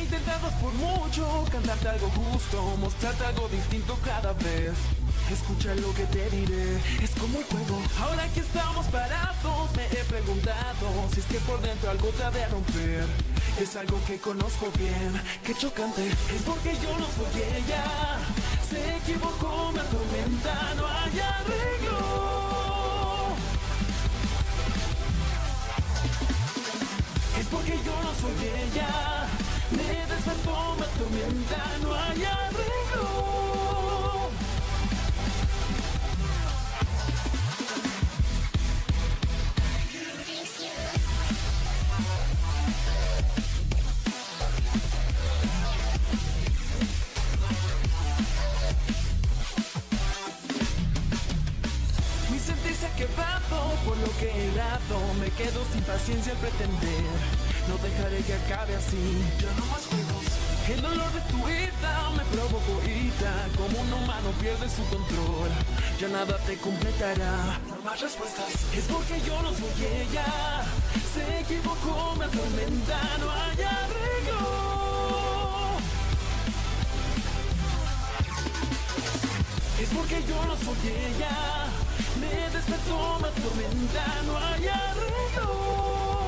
intentado por mucho cantarte algo justo, mostrarte algo distinto cada vez. Escucha lo que te diré, es como un juego. Ahora que estamos parados, me he preguntado si es que por dentro algo te ha de romper. Es algo que conozco bien, qué chocante. Es porque yo no soy ella. Se equivocó, me atormenta, no hay arreglo. Es porque yo no soy ella. Me despertó, me atormenta, no hay arreglo. Quebrado por lo que he dado, me quedo sin paciencia al pretender. No dejaré que acabe así, ya no más juegos. El dolor de tu vida me provocó ira, como un humano pierde su control. Ya nada te completará, no más respuestas. Es porque yo no soy ella. Se equivocó, me atormenta, no hay arreglo. Es porque yo no soy ella. Me despertó, me atormenta, no hay arreglo.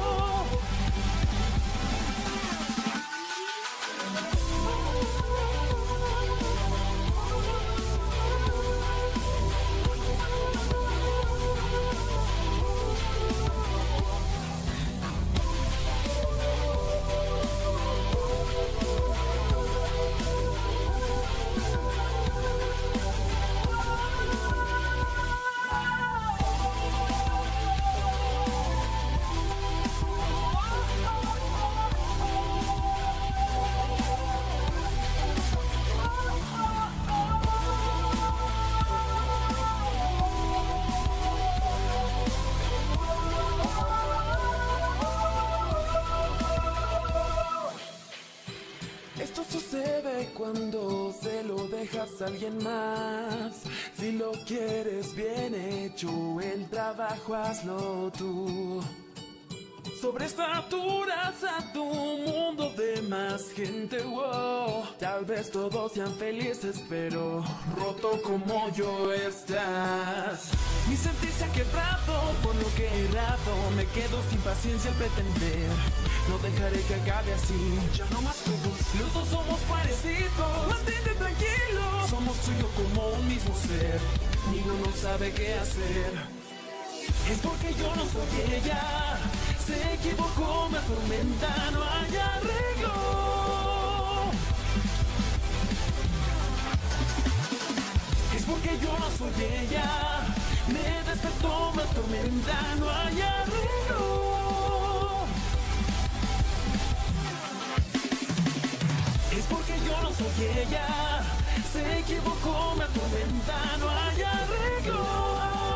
Esto sucede cuando se lo dejas a alguien más. Si lo quieres bien hecho, el trabajo hazlo tú. Sobresaturas a tu mundo de más gente, wow. Tal vez todos sean felices, pero roto como yo estás. Mi sentir se ha quebrado por lo que he dado. Me quedo sin paciencia al pretender. No dejaré que acabe así, ya no más juegos. Los dos somos parecidos, mantente tranquilo. Somos tú y yo como un mismo ser. Ninguno sabe qué hacer. Es porque yo no soy ella. Se equivocó, me atormenta, no hay arreglo. Es porque yo no soy ella. Me despertó, me atormenta, no hay arreglo. Es porque yo no soy ella. Se equivocó, me atormenta, no hay arreglo.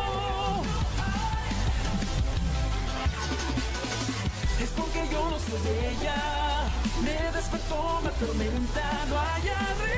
Es porque yo no soy ella. Me despertó, me atormenta, no hay arreglo.